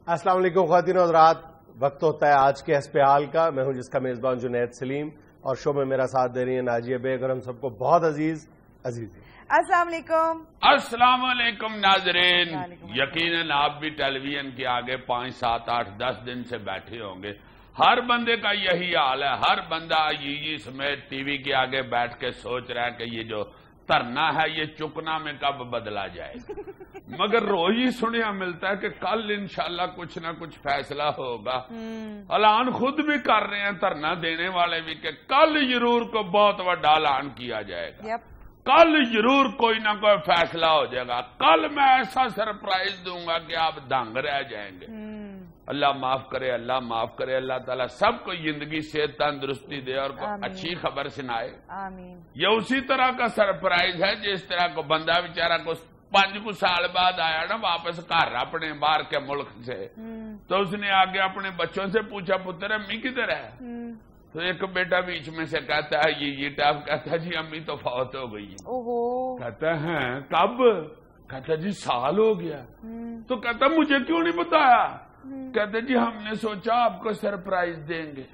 السلام علیکم خواتین و حضرات، وقت ہوتا ہے آج کے اسپیال کا. میں ہوں جس کا میزبان جنید سلیم، اور شو میں میرا ساتھ دے رہی ہیں ناجیہ بیگ، اور ہم سب کو بہت عزیز. السلام علیکم. السلام علیکم ناظرین. یقیناً آپ بھی ٹیلی ویژن کے آگے 5, 7, 8, 10 دن سے بیٹھے ہوں گے. ہر بندے کا یہی حال ہے. ہر بندہ یہ سمیت ٹی وی کے آگے بیٹھ کے سوچ رہا ہے کہ یہ جو دھرنا ہے یہ چکنا میں کب بدلا جائے گا. مگر روز ہی سنیا ملتا ہے کہ کل انشاءاللہ کچھ نہ کچھ فیصلہ ہوگا. اعلان خود بھی کر رہے ہیں دھرنا دینے والے بھی کہ کل ضرور کو بہت بڑا اعلان کیا جائے گا. کل ضرور کوئی نہ کوئی فیصلہ ہو جائے گا. کل میں ایسا سرپرائز دوں گا کہ آپ دنگ رہ جائیں گے. اللہ معاف کرے، اللہ معاف کرے. اللہ تعالیٰ سب کو زندگی صحت تندرستی دے اور کوئی اچھی خبر سنائے. یہ اسی طرح کا سرپرائز ہے جس طرح کو بندہ بیچارہ کو 5 سال بعد آیا نا واپس گھر اپنے باہر کے ملک سے، تو اس نے آگے اپنے بچوں سے پوچھا پتر امی کدھر ہے؟ تو ایک بیٹا بیچ میں سے کہتا ہے یہ ٹاپ، کہتا ہے جی امی تو فوت ہو گئی ہے. کہتا ہے کب؟ کہتا جی سال ہو گیا. تو کہتا مجھے کیوں نہیں بتایا؟ کہتے جی ہم نے سوچا آپ کو سرپرائز دیں گے.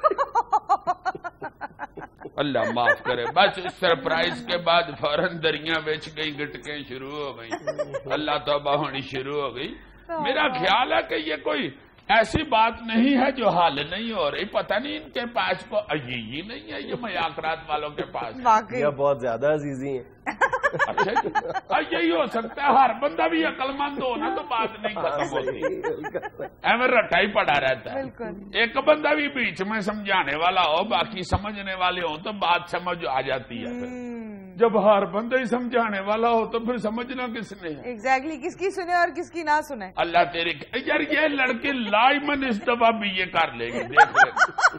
اللہ معاف کرے. بس اس سرپرائز کے بعد فوراً دریاں بیچ گئی، گٹکیں شروع ہو گئی، اللہ توبہ ہونی شروع ہو گئی. میرا خیال ہے کہ یہ کوئی ایسی بات نہیں ہے جو حل نہیں ہو رہی. پتہ نہیں ان کے پاس کو یہی نہیں ہے، یہ میاکرات والوں کے پاس یہ بہت زیادہ عزیزی ہیں. اچھا یہی ہو سکتا ہے. ہر بندہ بھی عقل مند ہو نا تو بات نہیں ختم ہوتی. ایویں رٹا ہی پڑا رہتا ہے. ایک بندہ بھی بیچ میں سمجھانے والا ہو، باقی سمجھنے والے ہوں تو بات سمجھ آ جاتی ہے. جب ہر بندہ ہی سمجھانے والا ہو تو پھر سمجھنا کس نے ہے؟ ایگزیکٹلی کس کی سنے اور کس کی نہ سنے. اللہ تیرے یار یہ لڑکی لائمن اس دفعہ بھی یہ کر لے گی، دیکھ لے.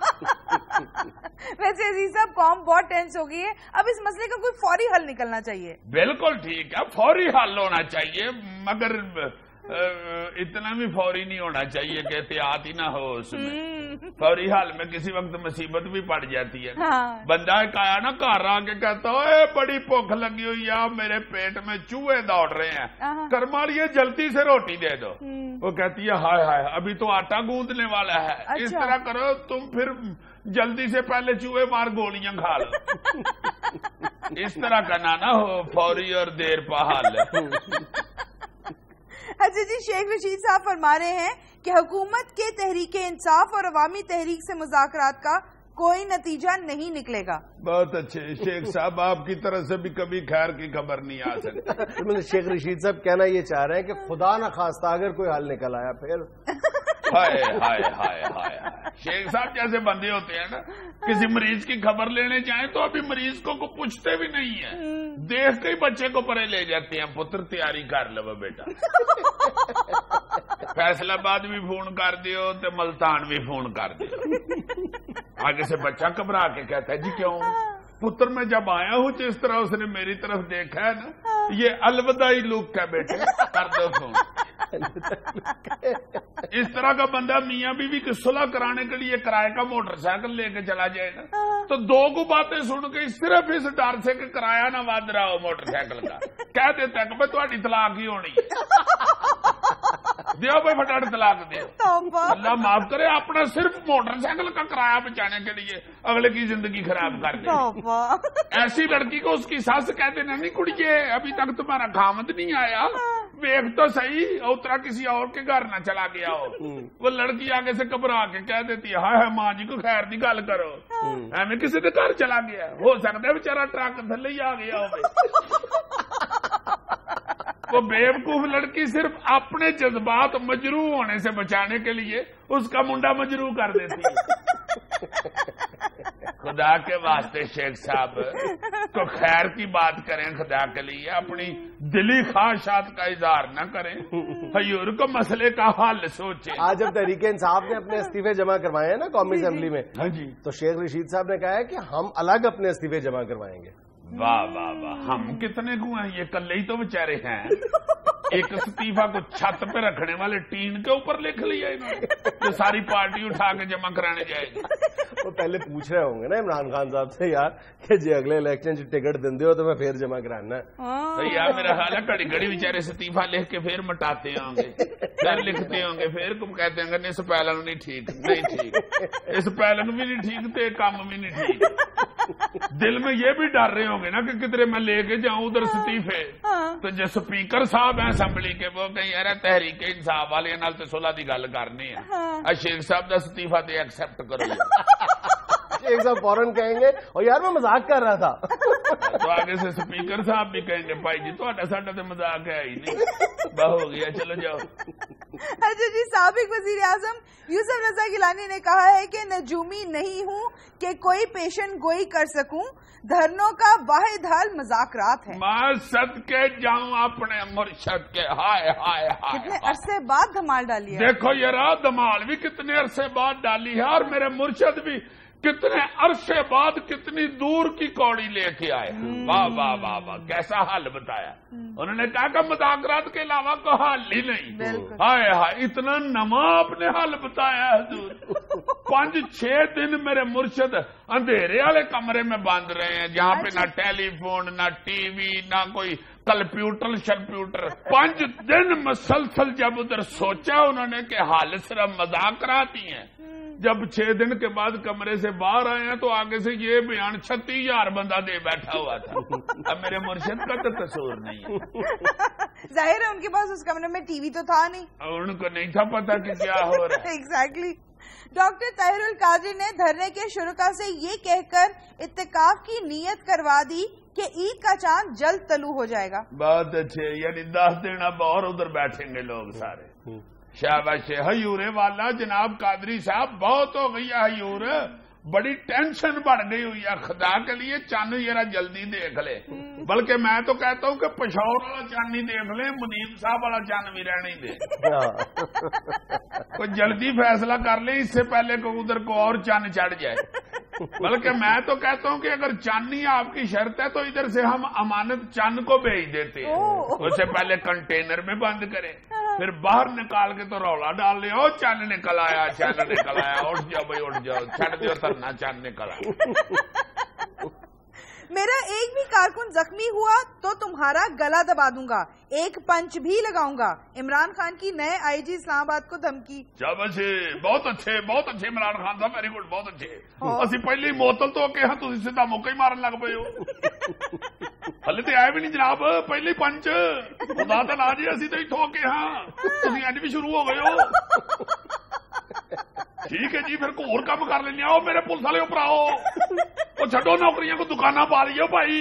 ویسے عزیز صاحب قوم بہت ٹینس ہو گئی ہے. اب اس مسئلے کا کوئی فوری حل نکلنا چاہیے. بالکل ٹھیک ہے، فوری حل ہونا چاہیے، مگر اتنا بھی فوری نہیں ہونا چاہیے کہ احتیاط ہی نہ ہو اس میں. فوری حال میں کسی وقت مصیبت بھی پڑ جاتی ہے. بندہ ایک آیا نا گھر آ کے کہتا اے بڑی بھوک لگی ہوئی ہے، میرے پیٹ میں چوہے دوڑ رہے ہیں، کرمالیے جلدی سے روٹی دے دو. وہ کہتی ہے ہائے ہائے ابھی تو آٹا گوندنے والا ہے. اس طرح کرو تم پھر جلدی سے پہلے چوہے مار گولیاں کھا لو. اس طرح کا نہ ہو فوری اور دیر پا حال. اچھا جی، شیخ رشید صاحب فرما رہے ہیں کہ حکومت کے تحریک انصاف اور عوامی تحریک سے مذاکرات کا کوئی نتیجہ نہیں نکلے گا. بہت اچھے شیخ صاحب، آپ کی طرف سے بھی کبھی خیر کی خبر نہیں آ سکتی. شیخ رشید صاحب کہنا یہ چاہ رہے ہیں کہ خدا نہ خواستہ اگر کوئی حل نکل آیا پھر ہائے ہائے ہائے ہائے. شیخ صاحب جیسے بندے ہوتے ہیں نا، کسی مریض کی خبر لینے جائیں تو ابھی مریض کو پوچھتے بھی نہیں ہیں، دیکھ کے ہی بچے کو پرے لے جاتے ہیں. پتر تیاری کر لو بیٹا. فیصلہ آباد بھی فون کر دیو تو ملتان بھی فون کر دیو. آگے سے بچہ گھبرا کے کہتا ہے جی کیوں؟ پتر میں جب آیا ہوں جس طرح اس نے میری طرف دیکھا ہے نا، یہ الوداعی لک ہے بیٹے، کر دو فون. اس طرح کا بندہ میاں بیوی کی صلح کرانے کے لیے کرائے کا موٹر سائیکل لے کے چلا جائے گا تو دو کو باتیں سن کے صرف اس ڈر سے کہ کرایہ نہ ود رہا ہو موٹر سائیکل کا، کہہ دیتا ہے کہ تھوڑی طلاق ہی ہونی ہے، دیو بھائی فٹاٹ طلاق دیو. اللہ معاف کرے، اپنا صرف موٹر سائیکل کا کرایہ بچانے کے لیے اگلے کی زندگی خراب کر دے. ایسی لڑکی کو اس کی ساس کہتے نہیں کڑیے ابھی تک تمہارا خامد نہیں آیا، ویک تو صحیح اترا کسی اور کے گھر نہ چلا گیا ہو. وہ لڑکی آگے سے گھبرا کے کہہ دیتی ہے ہائے ماں جی کو خیر دی گل کرو، ہمیں کسی کے گھر چلا گیا، ہو سکتا ہے بےچارا ٹرک تھلے ہی آ گیا ہو. وہ بیوقوف لڑکی صرف اپنے جذبات مجروح ہونے سے بچانے کے لیے اس کا منڈا مجروح کر دیتی ہے. خدا کے واسطے شیخ صاحب تو خیر کی بات کریں، خدا کے لیے اپنی دلی خواہشات کا اظہار نہ کریں، حضور کو مسئلے کا حل سوچیں. آج جب تحریک انصاف نے اپنے استعفے جمع کروائے ہیں نا قومی اسمبلی میں، جی تو شیخ رشید صاحب نے کہا ہے کہ ہم الگ اپنے استعفے جمع کروائیں گے. واہ واہ واہ، ہم کتنے کو ہیں، یہ کلے ہی تو بیچارے ہیں. एक इस्तीफा को छत पे रखने वाले टीन के ऊपर लिख लिया इन्होंने, तो सारी पार्टी उठा के जमा कराने जाएगी। वो पहले पूछ रहे होंगे ना इमरान खान साहब से, यार कि जी अगले इलेक्शन टिकट देंदे हो तो मैं फिर जमा कराना है। तो यार मेरा हाल है घड़ी घड़ी बेचारे इस्तीफा लिख के फिर मटाते होंगे, फिर लिखते होंगे, फिर कहते होंगे इस पैलन नहीं ठीक, नहीं ठीक, इस पैलन भी नहीं ठीक, तो काम भी नहीं ठीक। दिल में ये भी डर रहे होंगे ना कि किधरे मैं लेके जाऊं उधर इस्तीफे, तो जो स्पीकर साहब हैं असम्बली के वो कहीं यार तहरीक इंसाफ वाले नाल तो सुलह की गल करनी है, शेख साहब का इस्तीफा तो एक्सेप्ट करो। शेख साहब फौरन कहेंगे और यार मैं मजाक कर रहा था। तो आगे से स्पीकर साहब भी कहेंगे भाई जी तो साडा तो मजाक है ही नहीं, बहुत हो गया, चलो जाओ। अच्छा जी, साबिक वजीर आजम यूसुफ रजा गिलानी ने कहा है कि नजूमी नहीं हूँ कि कोई पेशन गोई कर सकूं, धरनों का वाहिद हल मुज़ाकरात है। मैं सदके जाऊं अपने मुर्शद के। हाय हाय हाय, कितने अरसे बाद धमाल डाली है। देखो ये रात धमाल भी कितने अरसे बाद डाली है, और मेरे मुर्शद भी कितने अरसे बाद कितनी दूर की कौड़ी लेके आए। वाह वाह वाह वाह, कैसा हाल बताया उन्होंने। कहा कि मुज़ाकरात के अलावा कोई हाल ही नहीं। हाय हाय, इतना नमा आपने हाल बताया हजूर। 5-6 दिन मेरे मुर्शद अंधेरे वाले कमरे में बंद रहे हैं, जहाँ पे ना टेलीफोन, ना टीवी, ना कोई कंप्यूटर शम्प्यूटर। 5 दिन मुसलसल जब उधर सोचा उन्होंने कि हाल सिर्फ मुज़ाकरात ही है। जब 6 दिन के बाद कमरे से बाहर आए हैं तो आगे से ये बयान 36,000 बंदा दे बैठा हुआ था। अब मेरे मुर्शिद का तो कसूर नहीं है। जाहिर है उनके पास उस कमरे में टीवी तो था नहीं, उनको नहीं था पता कि क्या हो रहा है। एग्जैक्टली। डॉक्टर ताहिरुल कादरी ने धरने के शुरुका से ये कहकर इत्तेकाफ की नीयत करवा दी कि ईद का चांद जल्द तलू हो जाएगा। बहुत अच्छे, यानी 10 दिन अब और उधर बैठेंगे लोग सारे। शाबाश। हयूरे वाला जनाब कादरी साहब, बहुत हो गई है हयूर, बड़ी टेंशन बढ़ गई हुई है। खुदा के लिए चांद जरा जल्दी देख ले, बल्कि मैं तो कहता हूँ कि पेशावर वाला चांद नहीं देख ले, मुनीब साहब वाला चांद भी रहने दे। कोई जल्दी फैसला कर ले इससे पहले को उधर को और चांद चढ़ जाए। बल्कि मैं तो कहता हूँ कि अगर चांदनी आपकी शर्त है तो इधर से हम अमानत चांद को भेज देते हैं, उससे पहले कंटेनर में बंद करें, फिर बाहर निकाल के तो रौला डाल ले, ओ चांद निकल आया, चांद निकल आया, उठ जाओ भाई उठ जाओ, छड़ दो तरना, चांद निकल आया। मेरा एक भी कारकुन जख्मी हुआ तो तुम्हारा गला दबा दूंगा, एक पंच भी लगाऊंगा। इमरान खान की नए आईजी इस्लामाबाद को धमकी। शाबाश, बहुत अच्छे इमरान खान साहब, वेरी गुड, बहुत अच्छे। असि पहले ही मोतल तो के हाँ, तुम सीधा मौका ही मारन लग पे हो। हले तो आए भी नहीं जनाब, पहले ही पंच खुदा तो ला जी, असी तो ही ठोके हाँ, तुम एंड भी शुरू हो गए हो। ठीक है जी, फिर को और काम कर लेने आओ, मेरे पुलिस वाले ऊपर आओ, वो छो नौकरियां को दुकाना पा रही हो भाई।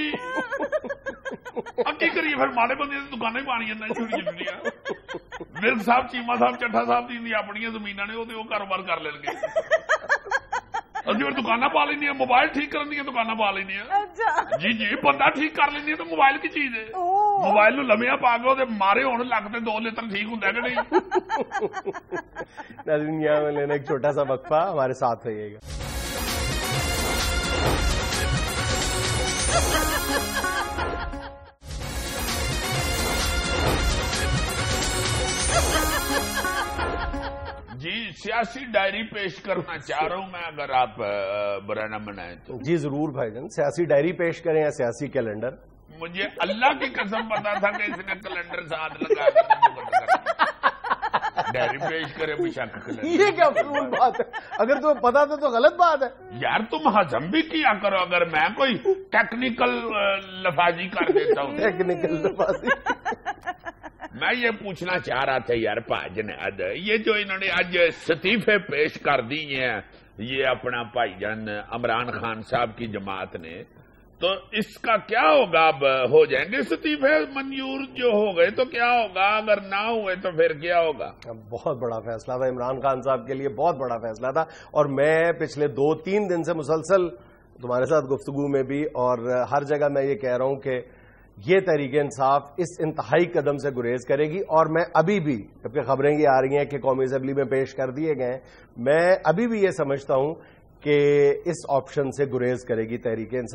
की करिए फिर, माड़े बंदे दुकाना ही पानी छुड़िया। मिर्ग साहब, चीमा साहब, चट्ठा साहब दी अपनी जमीन ने वो कारोबार कर लेंगे। जो दुकाना पा लेनी है, मोबाइल ठीक करनी है, दुकाना पा लेनी है। जी जी, बंदा ठीक कर लेनी है तो मोबाइल की चीज है। मोबाइल लम्बिया पा के मारे होने लगते 2 लीटर ठीक होंगे कि नहीं। नाज़रीन, यहाँ में लेना एक छोटा सा वक्फा, हमारे साथ रहिएगा। जी, सियासी डायरी पेश करना चाह रहा हूं मैं, अगर आप बुरा न मनाएं तो। जी जरूर भाईजान, सियासी डायरी पेश करें या सियासी कैलेंडर? मुझे अल्लाह की कसम पता था कि इसने कैलेंडर साथ लगा डायरी पेश करे, बेशक। ये क्या फजूल बात है, अगर तुम्हें पता था तो गलत बात है। यार तुम हजम भी किया करो, अगर मैं कोई टेक्निकल लफाजी कर देता हूँ। टेक्निकल लफाजी। मैं ये पूछना चाह रहा था यार भाजन, ये जो इन्होंने आज इस्तीफे पेश कर दिए हैं, ये अपना भाईजान इमरान खान साहब की जमात ने, तो इसका क्या होगा? अब हो जाएंगे इस्तीफे मंजूर जो हो गए तो क्या होगा, अगर ना हुए तो फिर क्या होगा? बहुत बड़ा फैसला था इमरान खान साहब के लिए, बहुत बड़ा फैसला था। और मैं पिछले 2-3 दिन से मुसलसल तुम्हारे साथ गुफ्तगू में भी और हर जगह मैं ये कह रहा हूं कि ये तहरीक इंसाफ इस इंतहाई कदम से गुरेज करेगी। और मैं अभी भी, जबकि खबरें ये आ रही हैं कि कौमी असेंबली में पेश कर दिए गए, मैं अभी भी ये समझता हूं कि इस ऑप्शन से गुरेज करेगी तहरीक इंसाफ।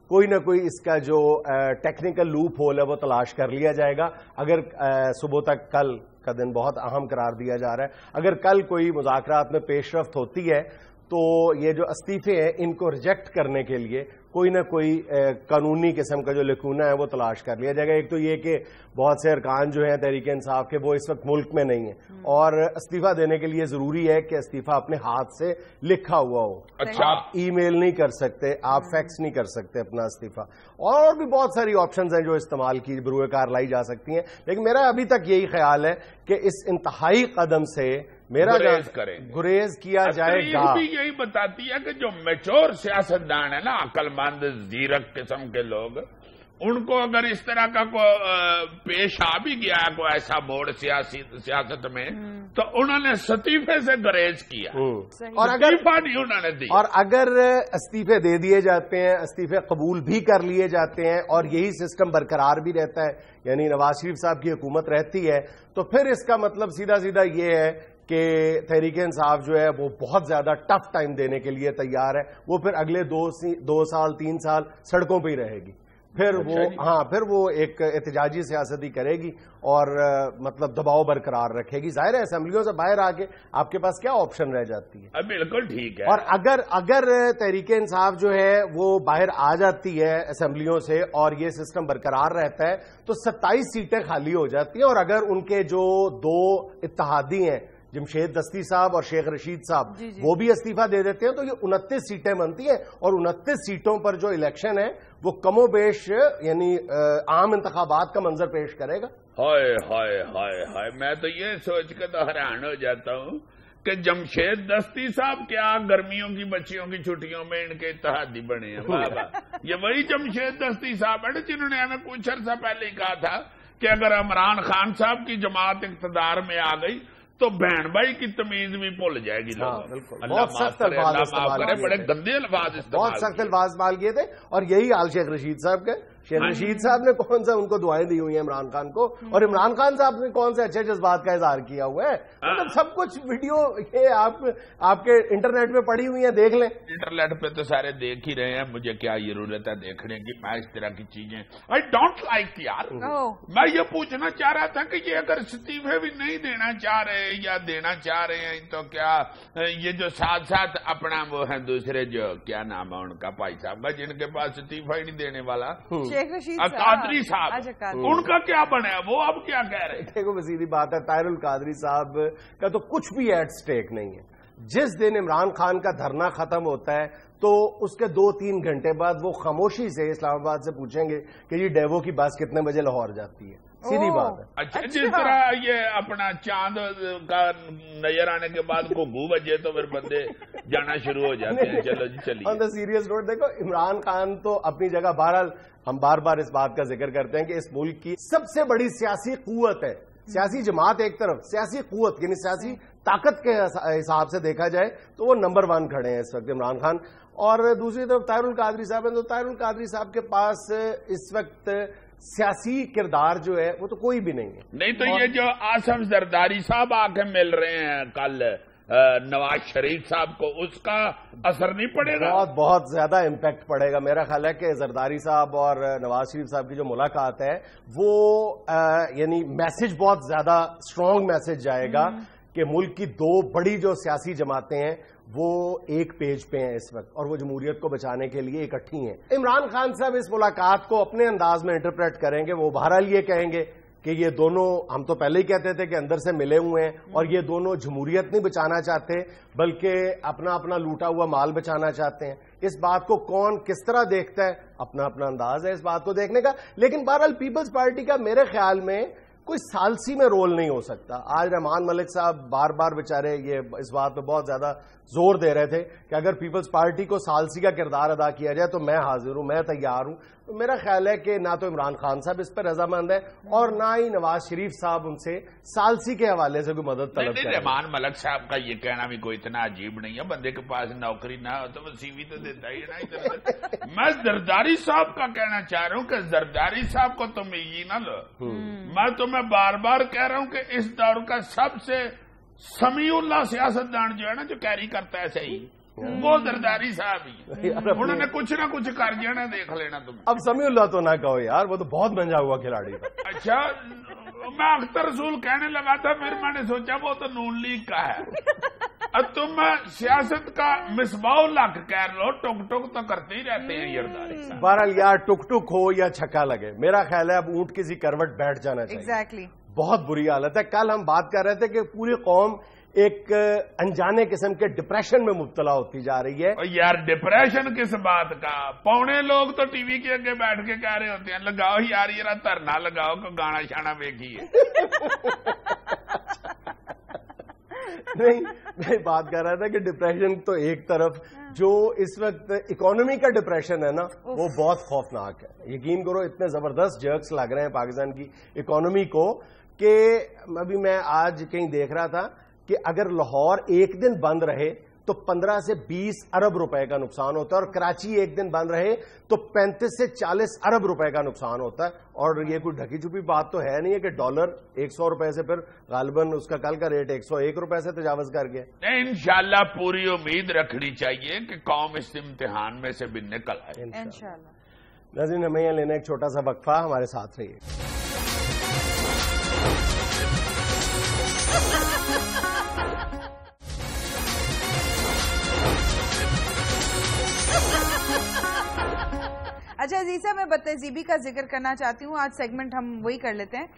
کوئی نہ کوئی اس کا جو ٹیکنیکل لوپ ہول ہے وہ تلاش کر لیا جائے گا. اگر صبح تک کل کا دن بہت اہم قرار دیا جا رہا ہے, اگر کل کوئی مذاکرات میں پیش رفت ہوتی ہے تو یہ جو استعفے ہیں ان کو ریجیکٹ کرنے کے لیے کوئی نہ کوئی قانونی قسم کا جو لکونہ ہے وہ تلاش کر لیا جائے گا. ایک تو یہ کہ بہت سے ارکان جو ہیں تحریک انصاف کے وہ اس وقت ملک میں نہیں ہیں, اور استعفیٰ دینے کے لیے ضروری ہے کہ استعفیٰ اپنے ہاتھ سے لکھا ہوا ہو. اچھا, آپ ای میل نہیں کر سکتے, آپ فیکس نہیں کر سکتے اپنا استعفیٰ, اور بھی بہت ساری آپشنز ہیں جو استعمال کی بروئے کار لائی جا سکتی ہیں. لیکن میرا ابھی تک یہی خیال ہے کہ اس انتہائی قدم سے میرا گریز کیا جائے گا. بھی یہی بتاتی ہے کہ جو میچور سیاستدان ہے نا, عقل مند زیرک قسم کے لوگ, ان کو اگر اس طرح کا پیش آ بھی گیا ہے کوئی ایسا موڑ سیاست میں, تو انہوں نے استعفے سے گریز کیا, اور اگر نہیں انہوں نے دی, اور اگر استعفے دے دیے جاتے ہیں, استعفے قبول بھی کر لیے جاتے ہیں, اور یہی سسٹم برقرار بھی رہتا ہے, یعنی نواز شریف صاحب کی حکومت رہتی ہے, تو پھر اس کا مطلب سیدھا سیدھا یہ ہے کہ تحریک انصاف جو ہے وہ بہت زیادہ ٹف ٹائم دینے کے لیے تیار ہے. وہ پھر اگلے 2 سال 3 سال سڑکوں پہ ہی رہے گی. پھر وہ ایک احتجاجی سیاست ہی کرے گی اور مطلب دباؤ برقرار رکھے گی. ظاہر ہے اسمبلیوں سے باہر آ کے آپ کے پاس کیا آپشن رہ جاتی ہے. بالکل ٹھیک ہے. اور اگر تحریک انصاف جو ہے وہ باہر آ جاتی ہے اسمبلیوں سے اور یہ سسٹم برقرار رہتا ہے تو 27 سیٹیں خالی ہو جاتی ہیں. اور اگر ان کے جو 2 اتحادی ہیں جمشید دستی صاحب اور شیخ رشید صاحب, وہ بھی استعفیٰ دے دیتے ہیں تو یہ 29 سیٹیں بنتی ہیں, اور 29 سیٹوں پر جو الیکشن ہے وہ کم و بیش یعنی عام انتخابات کا منظر پیش کرے گا. ہائے ہائے ہائے ہائے, میں تو یہ سوچ کے تو حیران ہو جاتا ہوں کہ جمشید دستی صاحب کیا گرمیوں کی بچیوں کی چھٹیوں میں ان کے اتحادی بنے ہیں. بابا یہ وہی جمشید دستی صاحب ہے جنہوں نے ہمیں کچھ عرصہ پہلے ہی کہا تھا کہ اگر عمران خان صاحب کی جماعت اقتدار میں آ گئی تو بہن بھائی کی تمیز بھی بھول جائے گی. بہت سخت الفاظ بڑے گندے الفاظ بہت سخت الفاظ استعمال کیے تھے, اور یہی حال شیخ رشید صاحب کے. شیخ رشید صاحب نے کون سا ان کو دعائیں دی ہوئی ہیں عمران خان کو, اور عمران خان صاحب نے کون سے اچھے جذبات کا اظہار کیا ہوا ہے. مطلب سب کچھ ویڈیو یہ آپ کے انٹرنیٹ پہ پڑی ہوئی ہیں, دیکھ لیں. انٹرنیٹ پہ تو سارے دیکھ ہی رہے ہیں, مجھے کیا ضرورت ہے دیکھنے کی. میں اس طرح کی چیزیں آئی ڈونٹ لائک یار. میں یہ پوچھنا چاہ رہا تھا کہ یہ اگر استعفے بھی نہیں دینا چاہ رہے یا دینا چاہ رہے ہیں تو کیا یہ جو ساتھ ساتھ اپنا وہ ہیں دوسرے جو کیا نام ہے ان کا بھائی صاحب کا جن کے پاس استعفیٰ ہی نہیں دینے والا, قادری صاحب, ان کا کیا بنے, وہ اب کیا کہہ رہے ہیں. دیکھو سیدھی بات ہے, طاہر القادری صاحب کا تو کچھ بھی ایٹ سٹیک نہیں ہے. جس دن عمران خان کا دھرنا ختم ہوتا ہے تو اس کے 2-3 گھنٹے بعد وہ خاموشی سے اسلام آباد سے پوچھیں گے کہ یہ ڈیوو کی بس کتنے بجے لاہور جاتی ہے. سیدھی بات ہے. اچھا, جس طرح یہ اپنا چاند کا نظر آنے کے بعد کو 2 بجے تو پھر بندے جانا شروع ہو جاتے ہیں. چلو جی چلیے. آن دا سیریس نوٹ, دیکھو عمران خان تو اپنی جگہ, بہرحال ہم بار بار اس بات کا ذکر کرتے ہیں کہ اس ملک کی سب سے بڑی سیاسی قوت ہے. سیاسی جماعت ایک طرف, سیاسی قوت یعنی سیاسی طاقت کے حساب سے دیکھا جائے تو وہ نمبر 1 کھڑے ہیں اس وقت عمران خان, اور دوسری طرف طاہر القادری صاحب ہیں. تو طاہر القادری صاحب کے پاس اس وقت سیاسی کردار جو ہے وہ تو کوئی بھی نہیں ہے. نہیں تو یہ جو آصف زرداری صاحب آ کے مل رہے ہیں کل نواز شریف صاحب کو, اس کا اثر نہیں پڑے گا؟ بہت زیادہ امپیکٹ پڑے گا. میرا خیال ہے کہ زرداری صاحب اور نواز شریف صاحب کی جو ملاقات ہے وہ یعنی میسج بہت زیادہ اسٹرانگ میسج جائے گا کہ ملک کی 2 بڑی جو سیاسی جماعتیں ہیں وہ ایک پیج پہ ہیں اس وقت, اور وہ جمہوریت کو بچانے کے لیے اکٹھی ہیں. عمران خان صاحب اس ملاقات کو اپنے انداز میں انٹرپریٹ کریں گے. وہ بہرحال یہ کہیں گے کہ یہ دونوں, ہم تو پہلے ہی کہتے تھے کہ اندر سے ملے ہوئے ہیں, اور یہ دونوں جمہوریت نہیں بچانا چاہتے بلکہ اپنا لوٹا ہوا مال بچانا چاہتے ہیں. اس بات کو کون کس طرح دیکھتا ہے, اپنا انداز ہے اس بات کو دیکھنے کا. لیکن بہرحال پیپلز پارٹی کا میرے خیال میں کوئی سالسی میں رول نہیں ہو سکتا. آج رحمان ملک صاحب بار بار بیچارے یہ اس بات پہ بہت زیادہ زور دے رہے تھے کہ اگر پیپلز پارٹی کو سالسی کا کردار ادا کیا جائے تو میں حاضر ہوں, میں تیار ہوں. تو میرا خیال ہے کہ نہ تو عمران خان صاحب اس پر رضامند ہے اور نہ ہی نواز شریف صاحب ان سے سالسی کے حوالے سے کوئی مدد طلب کریں. رحمان ملک صاحب کا یہ کہنا بھی کوئی اتنا عجیب نہیں ہے. بندے کے پاس نوکری نہ ہو تو وہ سی وی تو دیتا ہی نا. میں زرداری صاحب کا کہنا چاہ رہا ہوں کہ زرداری صاحب کو تم یہ نہ لو. میں تمہیں بار بار کہہ رہا ہوں کہ اس دور کا سب سے سمیع اللہ سیاستدان جو ہے نا, جو کیری کرتا ہے صحیح, وہ زرداری صاحب ہی انہوں نے کچھ نہ کچھ کر جانا، دیکھ لینا تم. اب سمیع اللہ تو نہ کہو یار، وہ تو بہت منجا ہوا کھلاڑی تھا. اچھا میں اختر رسول کہنے لگا تھا، پھر میں نے سوچا وہ تو نون لیگ کا ہے. اب تم سیاست کا مصباح الحق کہہ لو، ٹک ٹک تو کرتے ہی رہتے ہیں زرداری صاحب. بہرحال یار ٹک ٹک ہو یا چھکا لگے، میرا خیال ہے اب اونٹ کسی کروٹ بیٹھ جانا چاہیے. ایگزیکٹلی بہت بری حالت ہے. کل ہم بات کر رہے تھے کہ پوری قوم ایک انجانے قسم کے ڈپریشن میں مبتلا ہوتی جا رہی ہے. یار ڈپریشن کس بات کا؟ پونے لوگ تو ٹی وی کے آگے بیٹھ کے کہہ رہے ہوتے ہیں لگاؤ یار یہ دھرنا لگاؤ کو گانا شانا دیکھیے. نہیں میں بات کر رہا تھا کہ ڈپریشن تو ایک طرف، جو اس وقت اکانومی کا ڈپریشن ہے نا وہ بہت خوفناک ہے. یقین کرو اتنے زبردست جرکس لگ رہے ہیں پاکستان کی اکانومی کو کہ ابھی میں آج کہیں دیکھ رہا تھا کہ اگر لاہور ایک دن بند رہے تو 15 سے 20 ارب روپے کا نقصان ہوتا ہے، اور کراچی ایک دن بند رہے تو 35 سے 40 ارب روپے کا نقصان ہوتا ہے. اور یہ کوئی ڈھکی چھپی بات تو ہے نہیں ہے کہ ڈالر 100 روپے سے پھر غالباً اس کا کل کا ریٹ 101 روپے سے تجاوز کر گیا. انشاءاللہ پوری امید رکھنی چاہیے کہ قوم اس امتحان میں سے بھی نکل آئے انشاءاللہ. ناظرین ہمیں یہاں لینا ایک چھوٹا سا وقفہ، ہمارے ساتھ رہیے. اچھا عزیزہ، میں بدتہذیبی کا ذکر کرنا چاہتی ہوں. آج سیگمنٹ ہم وہی کر لیتے ہیں.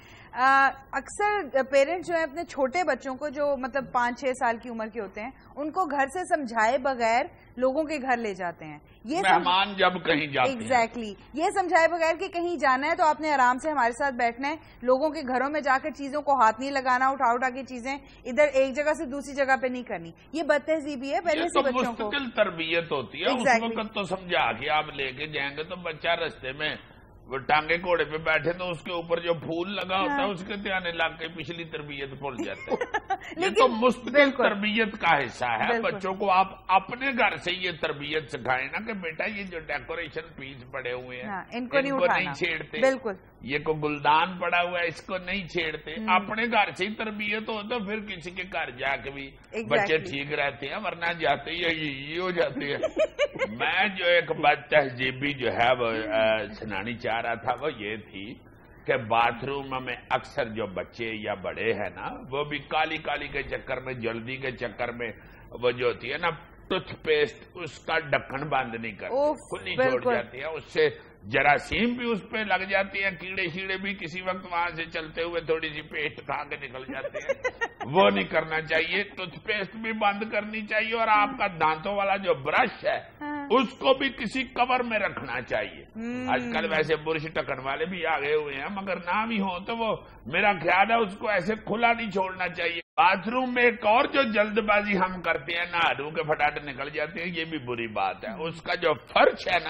اکثر پیرنٹس جو ہیں اپنے چھوٹے بچوں کو جو مطلب 5-6 سال کی عمر کے ہوتے ہیں ان کو گھر سے سمجھائے بغیر لوگوں کے گھر لے جاتے ہیں. یہ مہمان جب کہیں جاتے ہیں ایگزیکٹلی یہ سمجھائے بغیر کہ کہیں جانا ہے تو آپ نے آرام سے ہمارے ساتھ بیٹھنا ہے، لوگوں کے گھروں میں جا کر چیزوں کو ہاتھ نہیں لگانا، اٹھا کے چیزیں ادھر ایک جگہ سے دوسری جگہ پہ نہیں کرنی. یہ بدتہذیبی ہے پہلے سے بچوں کو. مستقل تربیت ہوتی ہے. اس وقت تو سمجھا کے آپ لے کے جائیں گے تو بچہ رستے میں وہ ٹانگے گھوڑے پہ بیٹھے تو اس کے اوپر جو پھول لگا ہوتا ہے اس کے دھیان لا کے پچھلی تربیت بھول جاتے ہیں. یہ تو مستقل تربیت کا حصہ ہے. بچوں کو آپ اپنے گھر سے یہ تربیت سکھائیں نا کہ بیٹا یہ جو ڈیکوریشن پیس پڑے ہوئے ہیں ان کو نہیں چھیڑتے. بالکل. یہ کو گلدان پڑا ہوا ہے اس کو نہیں چھیڑتے. اپنے گھر سے ہی تربیت ہو تو پھر کسی کے گھر جا کے بھی بچے ٹھیک رہتے ہیں، ورنہ جاتے ہی یہ ہو جاتے ہیں. میں جو ایک بات تہذیبی جو ہے وہ سنانی چاہ رہا تھا وہ یہ تھی کہ باتھ روم میں اکثر جو بچے یا بڑے ہیں نا وہ بھی کالی کالی کے چکر میں، جلدی کے چکر میں وہ جو ہوتی ہے نا ٹوتھ پیسٹ اس کا ڈھکن بند نہیں کرتے، کھلی چھوڑ جاتی ہے. اس سے جراثیم بھی اس پہ لگ جاتی ہیں، کیڑے شیڑے بھی کسی وقت وہاں سے چلتے ہوئے تھوڑی سی پیسٹ کھا کے نکل جاتے ہیں. وہ نہیں کرنا چاہیے. ٹوتھ پیسٹ بھی بند کرنی چاہیے، اور آپ کا دانتوں والا جو برش ہے اس کو بھی کسی کور میں رکھنا چاہیے. آج کل ویسے برش ٹکن والے بھی آگے ہوئے ہیں، مگر نہ بھی ہو تو وہ میرا خیال ہے اس کو ایسے کھلا نہیں چھوڑنا چاہیے. باتھ روم میں ایک اور جو جلد بازی ہم کرتے ہیں، نہا دھو کے فٹافٹ نکل جاتے ہیں، یہ بھی بری بات ہے. اس کا جو فرش ہے نا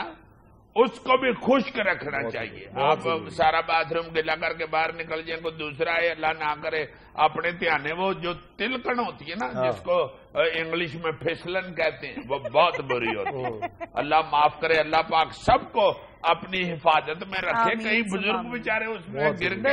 اس کو بھی خشک رکھنا چاہیے. آپ سارا باتھ روم گلا کر کے باہر نکل جائیں، کوئی دوسرا ہے اللہ نہ کرے اپنے دھیان وہ جو تلکن ہوتی ہے نا جس کو انگلش میں پھسلن کہتے ہیں وہ بہت بری ہوتی ہے. اللہ معاف کرے، اللہ پاک سب کو اپنی حفاظت میں رکھے. کئی بزرگ بیچارے اس میں گر کے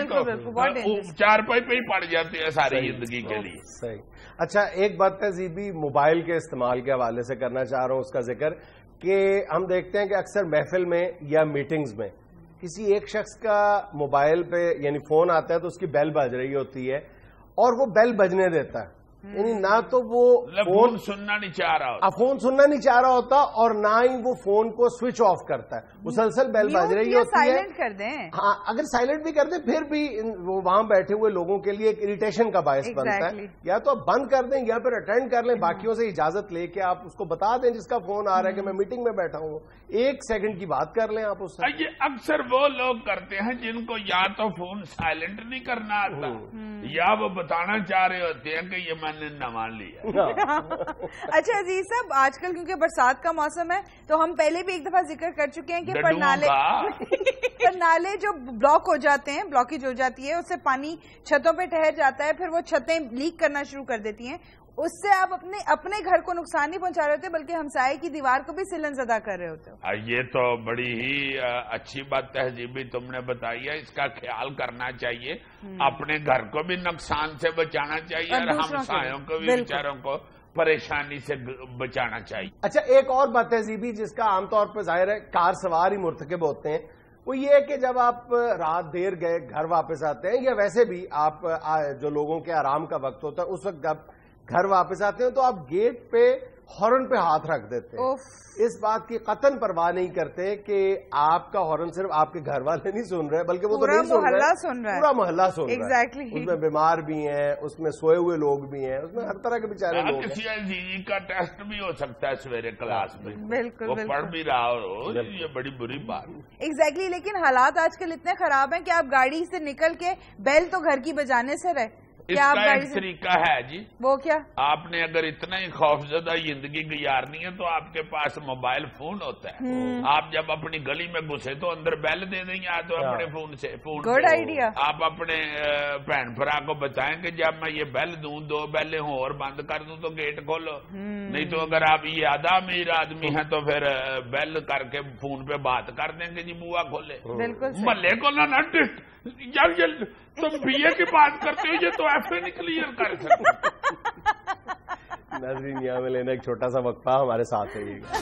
تو چارپائی پہ ہی پڑ جاتے ہیں ساری زندگی کے لیے. صحیح. اچھا ایک بات تہذیبی موبائل کے استعمال کے حوالے سے کرنا چاہ رہا ہوں اس کا ذکر کہ ہم دیکھتے ہیں کہ اکثر محفل میں یا میٹنگز میں کسی ایک شخص کا موبائل پہ یعنی فون آتا ہے تو اس کی بیل بج رہی ہوتی ہے اور وہ بیل بجنے دیتا ہے. یعنی نہ تو وہ فون سننا نہیں چاہ رہا ہوتا، فون سننا نہیں چاہ رہا ہوتا اور نہ ہی وہ فون کو سوئچ آف کرتا ہے. مسلسل بیل بج رہی ہوتی ہے. سائلنٹ کر دیں. ہاں اگر سائلنٹ بھی کر دیں پھر بھی وہ وہاں بیٹھے ہوئے لوگوں کے لیے ایک اریٹیشن کا باعث بنتا ہے. یا تو آپ بند کر دیں یا پھر اٹینڈ کر لیں، باقیوں سے اجازت لے کے آپ اس کو بتا دیں جس کا فون آ رہا ہے کہ میں میٹنگ میں بیٹھا ہوں، 1 سیکنڈ کی بات کر لیں آپ اس سے. یہ اکثر وہ لوگ کرتے ہیں جن کو یا تو فون سائلنٹ نہیں کرنا آتا یا وہ بتانا چاہ رہے ہوتے ہیں کہ یہ میں نے نہ مان لیا. اچھا عزیز صاحب، آج کل کیونکہ برسات کا موسم ہے تو ہم پہلے بھی ایک دفعہ ذکر کر چکے ہیں کہ نالے جو بلاک ہو جاتے ہیں، بلاکیج ہو جاتی ہے، اس سے پانی چھتوں پہ ٹھہر جاتا ہے، پھر وہ چھتیں لیک کرنا شروع کر دیتی ہیں. اس سے آپ اپنے گھر کو نقصان نہیں پہنچا رہے ہوتے بلکہ ہمسائے کی دیوار کو بھی سلن زدہ کر رہے ہوتے ہو. یہ تو بڑی ہی اچھی بات تہذیبی تم نے بتائی ہے. اس کا خیال کرنا چاہیے، اپنے گھر کو بھی نقصان سے بچانا چاہیے اور ہمسایوں کو بھی بیچاروں کو پریشانی سے بچانا چاہیے. اچھا ایک اور بات تہذیبی جس کا عام طور پہ ظاہر ہے کار سوار ہی مرتکب ہوتے ہیں، وہ یہ ہے کہ جب آپ رات دیر گئے گھر واپس آتے ہیں یا ویسے بھی آپ جو لوگوں کے آرام کا وقت ہوتا ہے اس وقت جب گھر واپس آتے ہیں تو آپ گیٹ پہ ہارن پہ ہاتھ رکھ دیتے ہیں. اس بات کی قطعاً پرواہ نہیں کرتے کہ آپ کا ہارن صرف آپ کے گھر والے نہیں سن رہے بلکہ وہ تو نہیں سن رہے، پورا محلہ سن رہا ہے. اس میں بیمار بھی ہیں، اس میں سوئے ہوئے لوگ بھی ہیں، اس میں ہر طرح کے بیچارے لوگ ہیں. کسی عزیز کا ٹیسٹ بھی ہو سکتا ہے سویرے کلاس میں، بالکل وہ پڑھ بھی رہا ہو، یہ بڑی بری بات. ایگزیکٹلی. لیکن حالات آج کل اتنے خراب ہیں کہ آپ گاڑی سے نکل کے بیل تو گھر کی بجانے سے رہے. اس کا ایک طریقہ ہے جی، وہ کیا؟ آپ نے اگر اتنا ہی خوفزدہ زندگی گزارنی ہے تو آپ کے پاس موبائل فون ہوتا ہے. آپ جب اپنی گلی میں گھسے تو اندر بیل دے دیں یا تو اپنے فون سے گڈ آئیڈیا. آپ اپنے بہن بھرا کو بتائیں کہ جب میں یہ بیل دوں 2 بیلیں ہوں اور بند کر دوں تو گیٹ کھولو. نہیں تو اگر آپ یہ آدھا امیر آدمی ہیں تو پھر بیل کر کے فون پہ بات کر دیں گے جی بوا کھولے. محلے کو نہ جب یہ تم بی اے کی بات کرتے ہو یہ تو ایف اے نہیں کلیئر کر سکتے. ناظرین یہاں میں لینا ایک چھوٹا سا وقفہ، ہمارے ساتھ رہیے گا.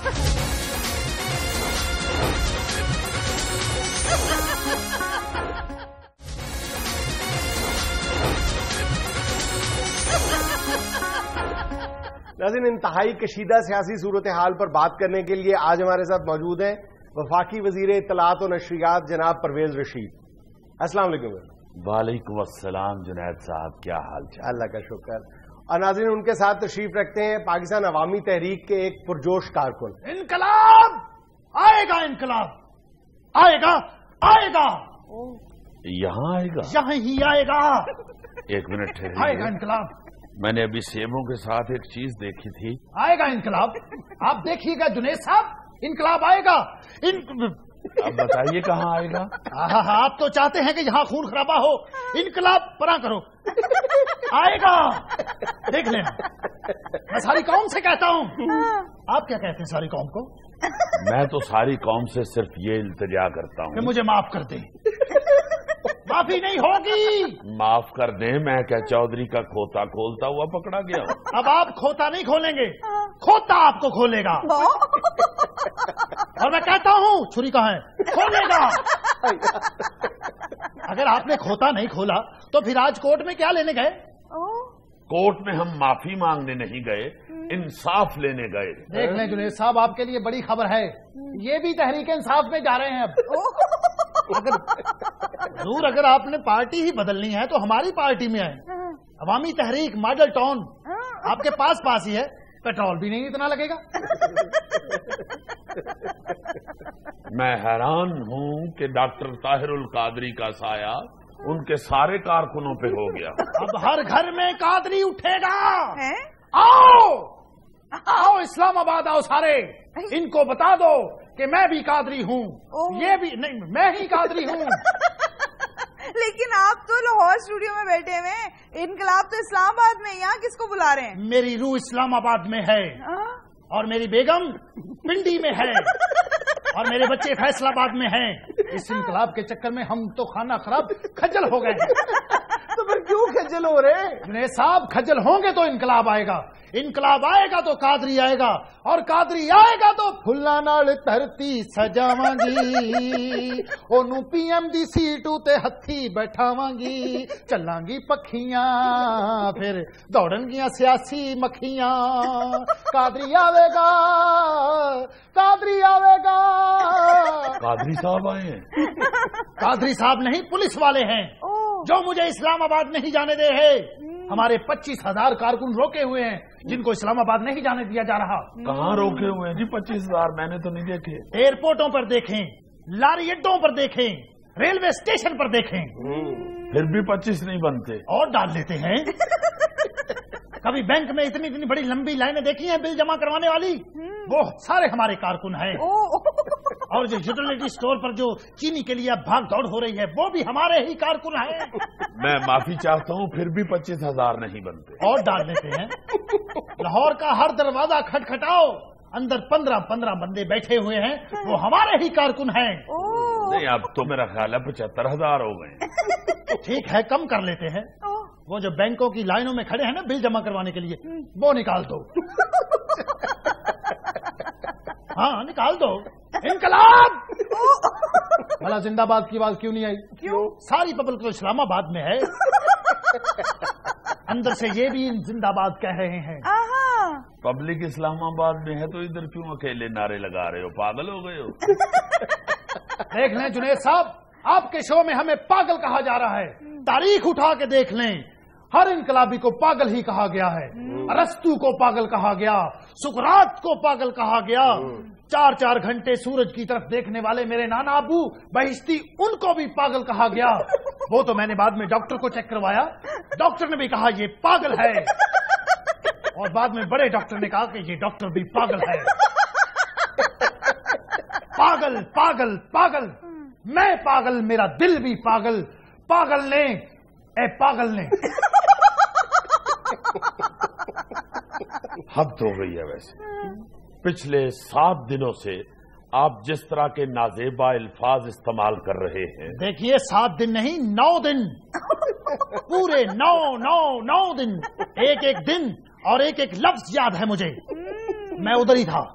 ناظرین انتہائی کشیدہ سیاسی صورتحال پر بات کرنے کے لیے آج ہمارے ساتھ موجود ہیں وفاقی وزیر اطلاعات و نشریات جناب پرویز رشید. السلام علیکم. وعلیکم السلام جنید صاحب، کیا حال چال؟ اللہ کا شکر. اور ناظرین ان کے ساتھ تشریف رکھتے ہیں پاکستان عوامی تحریک کے ایک پرجوش کارکن. انقلاب آئے گا، انقلاب آئے گا، آئے گا، یہاں آئے گا، یہاں ہی آئے گا. ایک منٹ آئے گا انقلاب. میں نے ابھی سیبوں کے ساتھ ایک چیز دیکھی تھی. آئے گا انقلاب. آپ دیکھیے گا جنید صاحب، انقلاب آئے گا. اب بتائیے کہاں آئے گا؟ آپ تو چاہتے ہیں کہ یہاں خون خرابہ ہو. انقلاب پرا کرو، آئے گا. دیکھ لینا. میں ساری قوم سے کہتا ہوں. آپ کیا کہتے ہیں ساری قوم کو؟ میں تو ساری قوم سے صرف یہ التجا کرتا ہوں کہ مجھے معاف کر دیں. معافی نہیں ہوگی. معاف کر دیں. میں کیا چودھری کا کھوتا کھولتا ہوا پکڑا گیا ہوں؟ اب آپ کھوتا نہیں کھولیں گے، کھوتا آپ کو کھولے گا. اور میں کہتا ہوں چھری کہاں ہے، کھولے گا. اگر آپ نے کھوتا نہیں کھولا تو پھر آج کورٹ میں کیا لینے گئے؟ کورٹ میں ہم معافی مانگنے نہیں گئے، انصاف لینے گئے. دیکھ لیں جنید صاحب، آپ کے لیے بڑی خبر ہے. یہ بھی تحریک انصاف میں جا رہے ہیں. اب اگر آپ نے پارٹی ہی بدلنی ہے تو ہماری پارٹی میں آئے. عوامی تحریک ماڈل ٹاؤن آپ کے پاس ہی ہے. پیٹرول بھی نہیں اتنا لگے گا. میں حیران ہوں کہ ڈاکٹر طاہر القادری کا سایہ ان کے سارے کارکنوں پہ ہو گیا. اب ہر گھر میں قادری اٹھے گا. آؤ آؤ اسلام آباد آؤ سارے. ان کو بتا دو کہ میں بھی قادری ہوں. یہ بھی نہیں، میں ہی قادری ہوں. لیکن آپ تو لاہور اسٹوڈیو میں بیٹھے ہوئے ہیں، انقلاب تو اسلام آباد میں. یہاں کس کو بلا رہے ہیں؟ میری روح اسلام آباد میں ہے اور میری بیگم پنڈی میں ہے اور میرے بچے فیصل آباد میں ہیں. اس انقلاب کے چکر میں ہم تو خانہ خراب کھجل ہو گئے ہیں. تو پھر کیوں کھجل ہو رہے ہیں؟ جنید صاحب کھجل ہوں گے تو انقلاب آئے گا. انقلاب آئے گا تو قادری آئے گا اور قادری آئے گا تو پھلا نال دھرتی سجاواں گی. اونوں پی ایم دی سیٹ تے ہتھی بیٹھاواں گی. چلاں گی پکھیاں پھر دوڑن گیاں سیاسی مکھیاں. قادری آئے گا، قادری آئے گا. قادری صاحب آئے ہیں؟ قادری صاحب نہیں، پولیس والے ہیں جو مجھے اسلام آباد نہیں جانے دے ہے. ہمارے 25,000 کارکن روکے ہوئے ہیں جن کو اسلام آباد نہیں جانے دیا جا رہا. کہاں روکے ہوئے ہیں جی 25,000؟ میں نے تو نہیں دیکھے. ایئرپورٹوں پر دیکھیں، لاری اڈوں پر دیکھیں، ریلوے اسٹیشن پر دیکھیں. پھر بھی 25 نہیں بنتے اور ڈال دیتے ہیں. کبھی بینک میں اتنی بڑی لمبی لائنیں دیکھی ہیں بل جمع کروانے والی؟ وہ سارے ہمارے کارکن ہیں. اور جو یوٹیلیٹی اسٹور پر جو چینی کے لیے بھاگ دوڑ ہو رہی ہے وہ بھی ہمارے ہی کارکن ہیں. میں معافی چاہتا ہوں، پھر بھی 25,000 نہیں بنتے اور ڈال دیتے ہیں. لاہور کا ہر دروازہ کھٹکھٹاؤ، اندر 15 بندے بیٹھے ہوئے ہیں، وہ ہمارے ہی کارکن ہیں. نہیں اب تو میرا خیال ہے 75,000 ہو گئے. ٹھیک ہے کم کر لیتے ہیں. वो जो बैंकों की लाइनों में खड़े हैं ना बिल जमा करवाने के लिए, वो निकाल दो। हाँ निकाल दो। इनकलाब! भला जिंदाबाद की आवाज क्यों नहीं आई? क्यों? सारी पब्लिक तो इस्लामाबाद में है, अंदर से ये भी जिंदाबाद कह रहे हैं। पब्लिक इस्लामाबाद में है तो इधर क्यों अकेले नारे लगा रहे हो? पागल हो गए हो? देख लें जुनैद साहब, आपके शो में हमें पागल कहा जा रहा है। तारीख उठा के देख लें, हर इनकलाबी को पागल ही कहा गया है। अरस्तु को पागल कहा गया, सुकरात को पागल कहा गया, 4-4 घंटे सूरज की तरफ देखने वाले मेरे नाना अबू बहिश्ती, उनको भी पागल कहा गया। वो तो मैंने बाद में डॉक्टर को चेक करवाया, डॉक्टर ने भी कहा ये पागल है, और बाद में बड़े डॉक्टर ने कहा कि ये डॉक्टर भी पागल है। पागल पागल पागल, मैं पागल, मेरा दिल भी पागल, पागल ने ए पागल ने। हद हो गई है। वैसे पिछले 7 दिनों से आप जिस तरह के नाजेबा अल्फाज इस्तेमाल कर रहे हैं, देखिए 7 दिन नहीं 9 दिन, पूरे 9 दिन, एक दिन और एक लफ्ज याद है मुझे, मैं उधर ही था।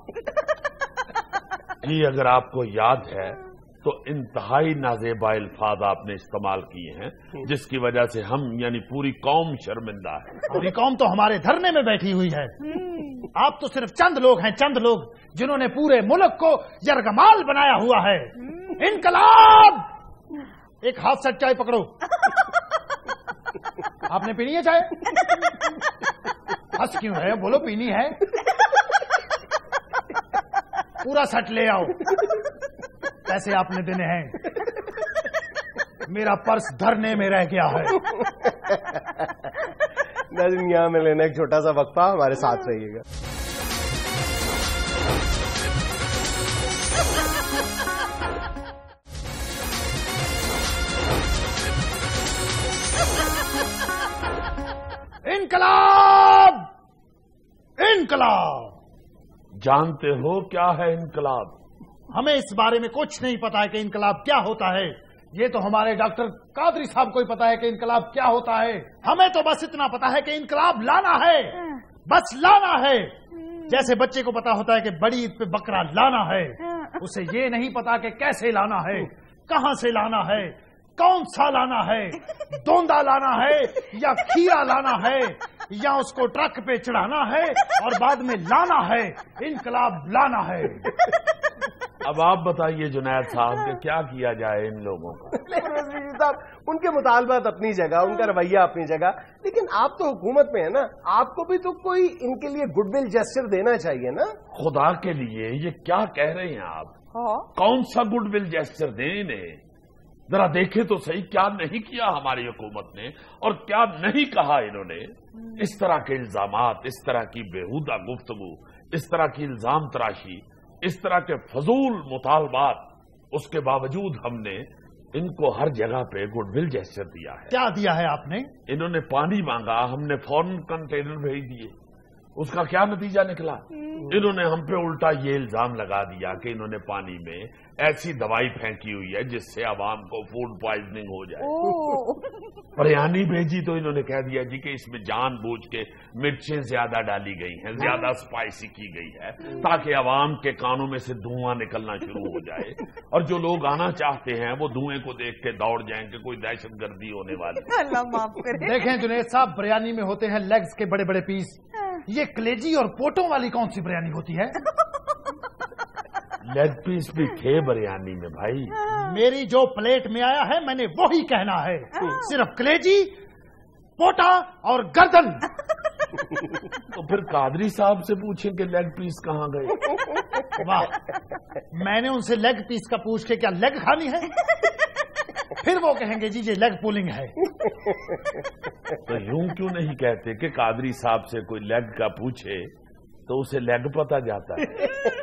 जी अगर आपको याद है तो इंतहाई नाजेबा अल्फाज आपने इस्तेमाल किए हैं, जिसकी वजह से हम यानी पूरी कौम शर्मिंदा है। पूरी कौम तो हमारे धरने में बैठी हुई है। आप तो सिर्फ चंद लोग हैं, चंद लोग जिन्होंने पूरे मुल्क को यरगमाल बनाया हुआ है। इनकलाब! एक हाथ से चाय पकड़ो। आपने पीनी है चाय? हंस क्यों है? बोलो पीनी है। पूरा सट ले आओ, पैसे आपने देने हैं। मेरा पर्स धरने में रह गया है। नाज़रीन यहाँ में लेना एक छोटा सा वक्फा, हमारे साथ रहिएगा। इनकलाब! इनकलाब! जानते हो क्या है इनकलाब? हमें इस बारे में कुछ नहीं पता है कि इनकलाब क्या होता है। ये तो हमारे डॉक्टर कादरी साहब को ही पता है कि इनकलाब क्या होता है। हमें तो बस इतना पता है कि इनकलाब लाना है, बस लाना है। जैसे बच्चे को पता होता है कि बड़ी ईद पे बकरा लाना है, उसे ये नहीं पता कि कैसे लाना है, कहां से लाना है, कौन सा लाना है, दोंदा लाना है या खीरा लाना है, या उसको ट्रक पे चढ़ाना है और बाद में लाना है। इनकलाब लाना है। अब आप बताइए जुनैद साहब कि क्या किया जाए इन लोगों का? साहब, उनके मुतालबात अपनी जगह, उनका रवैया अपनी जगह, लेकिन आप तो हुकूमत में है ना, आपको भी तो कोई इनके लिए गुडविल जेस्चर देना चाहिए ना। खुदा के लिए ये क्या कह रहे हैं आप? कौन सा गुडविल जेस्चर दें इन्हें? जरा देखे तो सही क्या नहीं किया हमारी हुकूमत ने और क्या नहीं कहा इन्होंने। इस तरह के इल्जामात, इस तरह की बेहुदा गुफ्तगू, इस तरह की इल्जाम तराशी, इस तरह के फजूल मुतालबात, उसके बावजूद हमने इनको हर जगह पे गुडविल जेस्चर दिया है। क्या दिया है आपने? इन्होंने पानी मांगा, हमने फौरन कंटेनर भेज दिए। उसका क्या नतीजा निकला? इन्होंने हम पे उल्टा ये इल्जाम लगा दिया कि इन्होंने पानी में ऐसी दवाई फेंकी हुई है जिससे आवाम को फूड पॉइजनिंग हो जाए। बिरयानी भेजी तो इन्होंने कह दिया जी कि इसमें जानबूझ के मिर्चें ज्यादा डाली गई हैं, ज्यादा स्पाइसी की गई है ताकि आवाम के कानों में से धुआं निकलना शुरू हो जाए और जो लोग आना चाहते हैं वो धुएं को देख के दौड़ जाएंगे, कोई दहशतगर्दी होने वाली। अल्लाह माफ करे। देखें जुनैद साहब, बिरयानी में होते हैं लेग्स के बड़े बड़े पीस, ये कलेजी और पोटों वाली कौन सी बिरयानी होती है? लेग पीस भी थे बिरयानी में भाई। मेरी जो प्लेट में आया है मैंने वही कहना है, सिर्फ कलेजी, पोटा और गर्दन। तो फिर कादरी साहब से पूछें कि लेग पीस कहाँ गए। वाह, मैंने उनसे लेग पीस का पूछ के क्या लेग खानी है? फिर वो कहेंगे जी ये लेग पुलिंग है। तो यूं क्यों नहीं कहते कि कादरी साहब से कोई लेग का पूछे तो उसे लेग पता जाता है।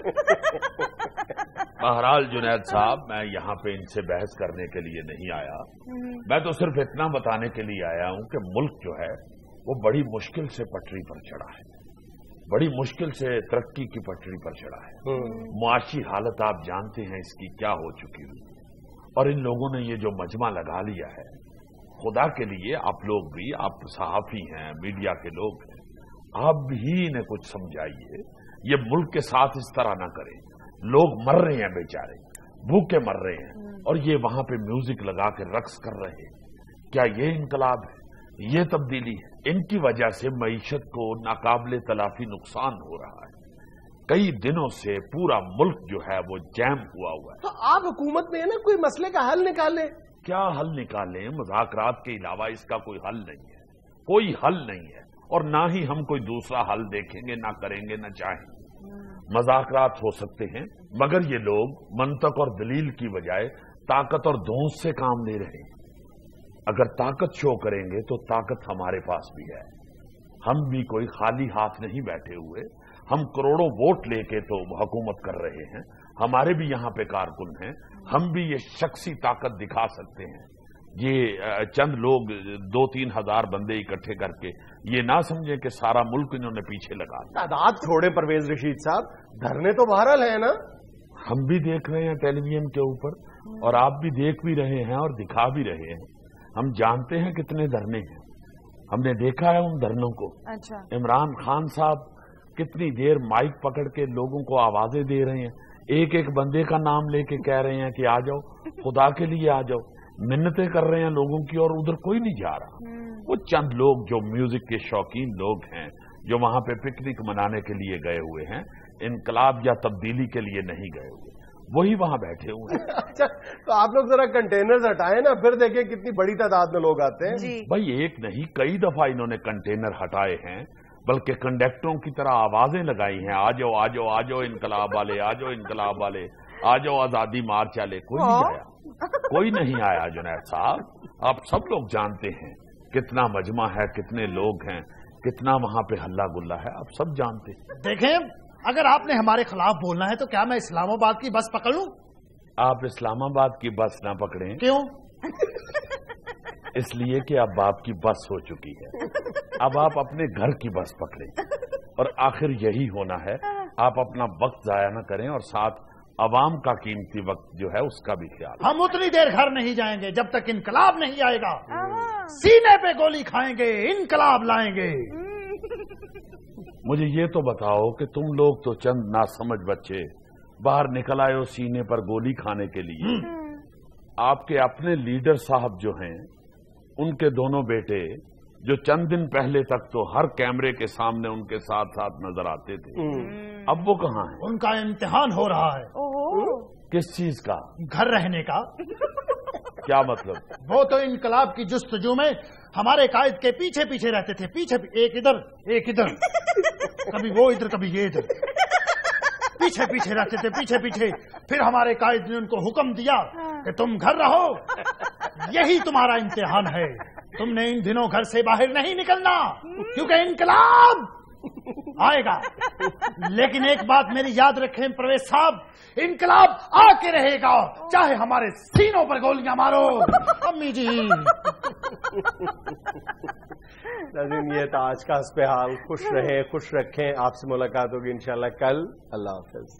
बहरहाल जुनैद साहब, मैं यहाँ पे इनसे बहस करने के लिए नहीं आया, मैं तो सिर्फ इतना बताने के लिए आया हूं कि मुल्क जो है वो बड़ी मुश्किल से पटरी पर चढ़ा है, बड़ी मुश्किल से तरक्की की पटरी पर चढ़ा है। मुआशी हालत आप जानते हैं इसकी क्या हो चुकी हुई, और इन लोगों ने ये जो मजमा लगा लिया है खुदा के लिए आप लोग भी, आप सहाफी हैं, मीडिया के लोग हैं, आप भी इन्हें कुछ समझाइए, ये मुल्क के साथ इस तरह ना करें। लोग मर रहे हैं बेचारे, भूखे मर रहे हैं, और ये वहां पे म्यूजिक लगा के रक्स कर रहे हैं। क्या ये इनकलाब है? ये तब्दीली है? इनकी वजह से मईशत को नाकाबिले तलाफी नुकसान हो रहा है। कई दिनों से पूरा मुल्क जो है वो जैम हुआ है। तो आप हुकूमत में है ना, कोई मसले का हल निकालें। क्या हल निकालें? मुज़ाकरात के अलावा इसका कोई हल नहीं है, कोई हल नहीं है, और ना ही हम कोई दूसरा हल देखेंगे, ना करेंगे, ना चाहेंगे। मुज़ाकरात हो सकते हैं, मगर ये लोग मंतक और दलील की बजाय ताकत और धौंस से काम ले रहे हैं। अगर ताकत शो करेंगे तो ताकत हमारे पास भी है, हम भी कोई खाली हाथ नहीं बैठे हुए। हम करोड़ों वोट लेके तो हुकूमत कर रहे हैं, हमारे भी यहां पे कारकुन हैं, हम भी ये शख्सी ताकत दिखा सकते हैं। ये चंद लोग 2-3 हजार बंदे इकट्ठे करके ये ना समझें कि सारा मुल्क इन्होंने पीछे लगा दिया। तादाद छोड़े परवेज रशीद साहब, धरने तो बहरहाल है ना। हम भी देख रहे हैं टेलीविजन के ऊपर, और आप भी देख भी रहे हैं और दिखा भी रहे हैं। हम जानते हैं कितने धरने हैं, हमने देखा है उन धरनों को। अच्छा। इमरान खान साहब कितनी देर माइक पकड़ के लोगों को आवाजें दे रहे हैं, एक एक बंदे का नाम लेके कह रहे हैं कि आ जाओ, खुदा के लिए आ जाओ, मिन्नतें कर रहे हैं लोगों की, और उधर कोई नहीं जा रहा। वो चंद लोग जो म्यूजिक के शौकीन लोग हैं, जो वहां पे पिकनिक मनाने के लिए गए हुए हैं, इनकलाब या तब्दीली के लिए नहीं गए हुए, वही वहां बैठे हुए हैं। अच्छा, तो आप लोग जरा कंटेनर्स हटाएं ना, फिर देखें कितनी बड़ी तादाद में लोग आते हैं। जी। भाई एक नहीं, कई दफा इन्होंने कंटेनर हटाए हैं, बल्कि कंडक्टरों की तरह आवाजें लगाई हैं, आ जाओ आ जाओ आ जाओ इनकलाब वाले, आ जाओ इनकलाब वाले, आ जाओ आजादी मार्च वाले। कोई नहीं आया, कोई नहीं आया जुनैद साहब। आप सब लोग जानते हैं कितना मजमा है, कितने लोग हैं, कितना वहां पे हल्ला गुल्ला है, आप सब जानते हैं। देखें, अगर आपने हमारे खिलाफ बोलना है तो क्या मैं इस्लामाबाद की बस पकड़ लूं? आप इस्लामाबाद की बस ना पकड़ें। क्यों? इसलिए कि अब आपकी बस हो चुकी है, अब आप अपने घर की बस पकड़ें, और आखिर यही होना है। आप अपना वक्त जाया न करें, और साथ अवाम का कीमती वक्त जो है उसका भी ख्याल। हम उतनी देर घर नहीं जाएंगे जब तक इनकलाब नहीं आएगा। सीने पे गोली खाएंगे, इनकलाब लाएंगे। मुझे ये तो बताओ कि तुम लोग तो चंद नासमझ बच्चे बाहर निकल आए हो सीने पर गोली खाने के लिए। आपके अपने लीडर साहब जो हैं, उनके दोनों बेटे जो चंद दिन पहले तक तो हर कैमरे के सामने उनके साथ साथ नजर आते थे, अब वो कहाँ हैं? उनका इम्तिहान हो रहा है। किस चीज का? घर रहने का। क्या मतलब? वो तो इनकलाब की जुस्तजू में हमारे कायद के पीछे पीछे रहते थे, पीछे एक इधर एक इधर, कभी वो इधर कभी ये इधर, पीछे पीछे रहते थे, पीछे पीछे। फिर हमारे कायद ने उनको हुक्म दिया कि तुम घर रहो, यही तुम्हारा इम्तिहान है, तुमने इन दिनों घर से बाहर नहीं निकलना, क्योंकि इनकलाब आएगा। लेकिन एक बात मेरी याद रखें परवेज साहब, इनकलाब आके रहेगा, चाहे हमारे सीनों पर गोलियां मारो। अम्मी जी। नाज़रीन, ये था आज का हस्बे हाल। खुश रहें, खुश रखें। आपसे मुलाकात होगी इंशाल्लाह कल। अल्लाह हाफ़िज़।